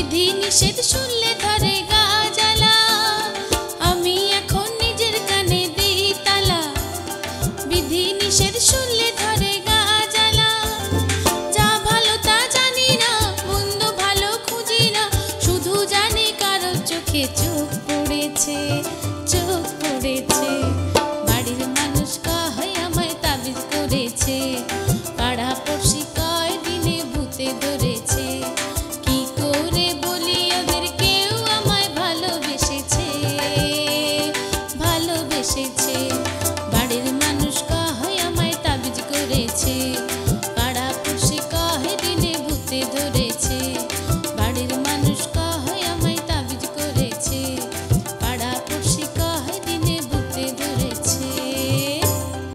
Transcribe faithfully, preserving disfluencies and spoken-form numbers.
বিধি নিষেধ শুনলে ধরে গা জ্বালা, আমি এখন নিজের কানে দিই তালা। বিধি নিষেধ শুনলে ধরে গা জ্বালা, যা ভালো তা জানি না, মন্দ ভালো খুঁজি না, শুধু জানি কারো চোখে চোখ পড়েছে, চোখ পড়েছে।